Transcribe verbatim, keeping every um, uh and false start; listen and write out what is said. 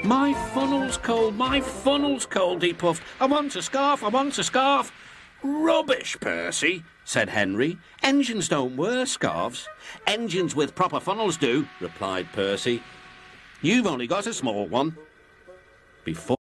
My funnel's cold, my funnel's cold, he puffed. I want a scarf, I want a scarf. Rubbish, Percy, said Henry. Engines don't wear scarves. Engines with proper funnels do, replied Percy. You've only got a small one. Before